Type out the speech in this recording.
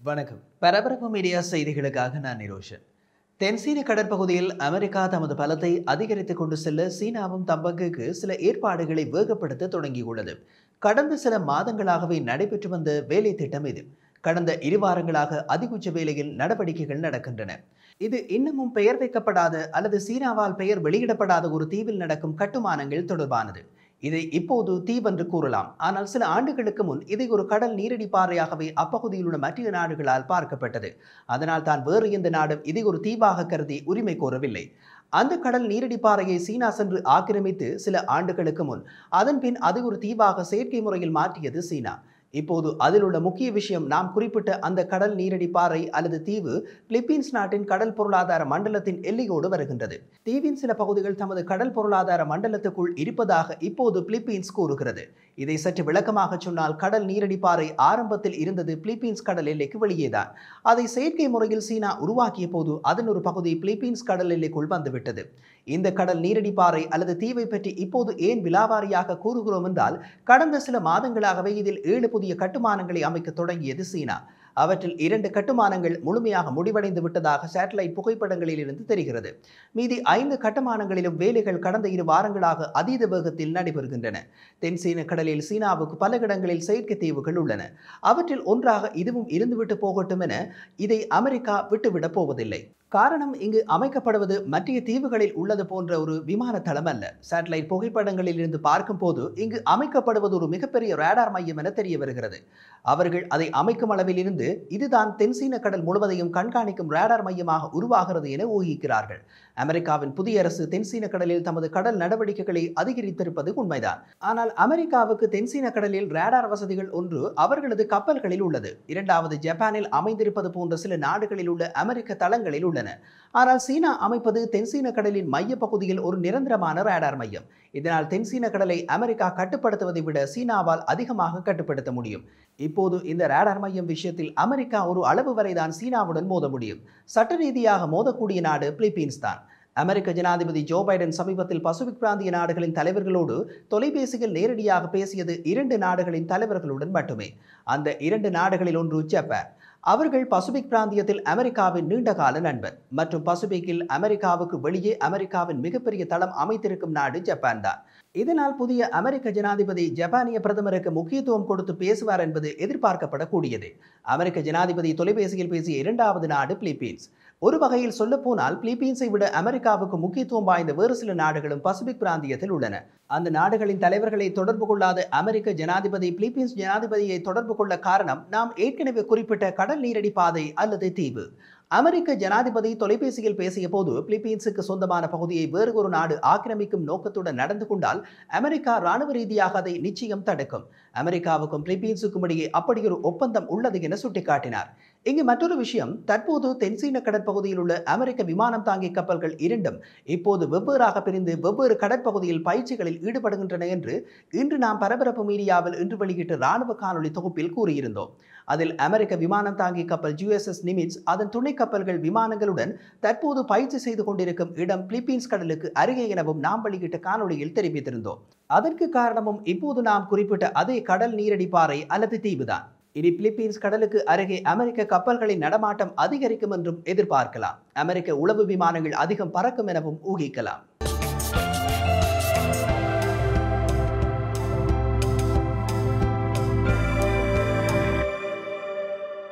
வணக்கம். பரபரப்பு மீடியா செய்திகளுக்காக நான் நிரோஷன். தென்சீன கடற்பகுதியில் அமெரிக்கா தமது பலத்தை அதிகரித்துக் கொண்டு செல்ல சீனாவும் தம்பங்குக்கு சில ஏற்பாடுகளை வேகப்படுத்த தொடங்கியுள்ளது. கடந்த சில மாதங்களாகவே நடைபெற்று வந்த வேலை திட்டம் இது. கடந்த 2 வாரங்களாக அதிகுச்ச வேலையில் நடவடிக்கைகள் நடக்கின்றன. இது இன்னமும் பெயர் வைக்கப்படாத அல்லது சீனாவால் பெயர் வெளியிடப்படாத ஒரு தீவில் நடக்கும் கட்டுமானங்கள் தொடர்பானது. இதை இப்போது தீவென்று கூறலாம். ஆனால் சில ஆண்டுகளுக்கு முன் இதை ஒரு கடல் நீரடி பாறையாகவே அப்பகுதியில் உள்ள மற்ற நாடுகளால் பார்க்கப்பட்டது. அதனால் தான் வேறு எந்த நாடும் இதை ஒரு தீவாக கருதி உரிமை கோரவில்லை. அந்த கடல் நீரடி பாறையை சீனா சென்று ஆக்கிரமித்து சில ஆண்டுகளுக்கு முன் அதன் பின் அது ஒரு தீவாக செயற்கை முறையில் மாற்றியது சீனா. இப்போது அதில் உள்ள முக்கிய விஷயம், நாம் குறிப்பிட்ட அந்த கடல் நீரடி பாறை அல்லது தீவு பிலிப்பீன்ஸ் நாட்டின் கடல் பொருளாதார மண்டலத்தின் எல்லையோடு வருகின்றது. தீவின் சில பகுதிகள் தமது கடல் பொருளாதார மண்டலத்துக்குள் இருப்பதாக இப்போது பிலிப்பீன்ஸ் கூறுகிறது. இதை சற்று விளக்கமாக சொன்னால், கடல் நீரடி பாறை ஆரம்பத்தில் இருந்தது பிலிப்பீன்ஸ் கடல் எல்லைக்கு வெளியேதான். அதை செயற்கை முறையில் சீனா உருவாக்கிய போது அதன் ஒரு பகுதி பிலிப்பீன்ஸ் கடல் எல்லைக்குள் வந்துவிட்டது. இந்த கடல் நீரடி பாறை அல்லது தீவை பற்றி இப்போது ஏன் விலாவாரியாக கூறுகிறோம் என்றால், கடந்த சில மாதங்களாகவே இதில் 7 புதிய கட்டுமானங்களை அமைக்க தொடங்கியது சீனா. அவற்றில் 2 கட்டுமானங்கள் முழுமையாக முடிவடைந்து விட்டதாக சேட்டலைட் புகைப்படங்களில் இருந்து தெரிகிறது. மீதி 5 கட்டுமானங்களிலும் வேலைகள் கடந்த 2 வாரங்களாக அதீத வேகத்தில் நடைபெறுகின்றன. தென்சீன கடலில் சீனாவுக்கு பல இடங்களில் செயற்கை தீவுகள் உள்ளன. அவற்றில் ஒன்றாக இதுவும் இருந்துவிட்டு போகட்டும் என இதை அமெரிக்கா விட்டுவிடப் போவதில்லை. காரணம், இங்கு அமைக்கப்படுவது மற்ற தீவுகளில் உள்ளது போன்ற ஒரு விமான தளம் அல்ல. சேட்டலைட் புகைப்படங்களில் இருந்து பார்க்கும் போது இங்கு அமைக்கப்படுவது ஒரு மிகப்பெரிய ரேடார் மையம் என தெரிய வருகிறது. அவர்கள் அதை அமைக்கும் அளவில் இருந்து இதுதான் தென்சீன கடல் முழுவதையும் கண்காணிக்கும் ரேடார் மையமாக உருவாகிறது என ஊகிக்கிறார்கள். அமெரிக்காவின் புதிய அரசு தென்சீன கடலில் தமது கடல் நடவடிக்கைகளை அதிகரித்திருப்பது உண்மைதான். ஆனால் அமெரிக்காவுக்கு தென்சீன கடலில் ரேடார் வசதிகள் ஒன்று அவர்களது கப்பல்களில் உள்ளது. இரண்டாவது ஜப்பானில் அமைந்திருப்பது போன்ற சில நாடுகளில் உள்ள அமெரிக்க தளங்களில் உள்ளது. ஆனால் சீனா அமைப்பது தென்சீன கடலின் மைய பகுதியில் ஒரு நிரந்தரமான ரேடார் மையம். இதனால் தென்சீன கடலை அமெரிக்கா கட்டுப்படுத்துவதை விட சீனாவால் அதிகமாக கட்டுப்படுத்த முடியும். இப்போது இந்த ரேடார் மையம் விஷயத்தில் அமெரிக்கா ஒரு அளவு வரைதான் சீனாவுடன் மோத முடியும். சட்ட ரீதியாக மோதக்கூடிய நாடு பிலிப்பீன்ஸ் தான். அமெரிக்க ஜனாதிபதி ஜோ பைடன் சமீபத்தில் பசிபிக் பிராந்திய நாடுகளின் தலைவர்களோடு தொலைபேசியில் நேரடியாக பேசியது 2 நாடுகளின் தலைவர்களுடன் மட்டுமே. அந்த 2 நாடுகளில் ஒன்று ஜப்பான். அவர்கள் பசிபிக் பிராந்தியத்தில் அமெரிக்காவின் நீண்டகால நண்பர் மற்றும் பசிபிக்கில் அமெரிக்காவுக்கு வெளியே அமெரிக்காவின் மிகப்பெரிய தளம் அமைத்திருக்கும் நாடு ஜப்பான் தான். இதனால் புதிய அமெரிக்க ஜனாதிபதி ஜப்பானிய பிரதமருக்கு முக்கியத்துவம் கொடுத்து பேசுவார் என்பது எதிர்பார்க்கப்படக்கூடியது. அமெரிக்க ஜனாதிபதி தொலைபேசியில் பேசிய 2வது நாடு பிலிப்பீன்ஸ். ஒரு வகையில் சொல்ல போனால் பிலிப்பீன்ஸை விட அமெரிக்காவுக்கு முக்கியத்துவம் வாய்ந்த வேறு சில நாடுகளும் பசிபிக் பிராந்தியத்தில் உள்ளன. அந்த நாடுகளின் தலைவர்களை தொடர்பு கொள்ளாத அமெரிக்க ஜனாதிபதி பிலிப்பீன்ஸ் ஜனாதிபதியை தொடர்பு கொள்ள காரணம், நாம் ஏற்கனவே குறிப்பிட்ட கடல் நீரடி பாதை அல்லது தீவு. அமெரிக்க ஜனாதிபதி தொலைபேசியில் பேசிய போது பிலிப்பீன்ஸுக்கு சொந்தமான பகுதியை வேறு ஒரு நாடு ஆக்கிரமிக்கும் நோக்கத்துடன் நடந்து கொண்டால் அமெரிக்கா இராணுவ ரீதியாக அதை நிச்சயம் தடுக்கும். அமெரிக்காவுக்கும் பிலிப்பீன்ஸுக்கும் இடையே அப்படி ஒரு ஒப்பந்தம் உள்ளது என சுட்டிக்காட்டினார். இங்கு மற்றொரு விஷயம், தற்போது தென்சீன கடற்பகுதியில் உள்ள அமெரிக்க விமானம் தாங்கி கப்பல்கள் 2ம் இப்போது வெவ்வேறாக பிரிந்து வெவ்வேறு கடற்பகுதியில் பயிற்சிகளில் ஈடுபடுகின்றன என்று இன்று நாம் பரபரப்பு மீடியாவில் இன்று வெளியிட்ட இராணுவ காணொலி தொகுப்பில் கூறியிருந்தோம். அதில் அமெரிக்க விமானம் தாங்கி கப்பல் USS நிமிட்ஸ் அதன் துணை கப்பல்கள் விமானங்களுடன் தற்போது பயிற்சி செய்து கொண்டிருக்கும் இடம் பிலிப்பீன்ஸ் கடலுக்கு அருகே எனவும் நாம் வெளியிட்ட காணொலியில் தெரிவித்திருந்தோம். அதற்கு காரணமும் இப்போது நாம் குறிப்பிட்ட அதே கடல் நீரடி பாறை அல்லது தீவுதான். இனி பிலிப்பீன்ஸ் கடலுக்கு அருகே அமெரிக்க கப்பல்களின் நடமாட்டம் அதிகரிக்கும் என்றும் எதிர்பார்க்கலாம். அமெரிக்க உளவு விமானங்கள் அதிகம் பறக்கும் எனவும் ஊகிக்கலாம்.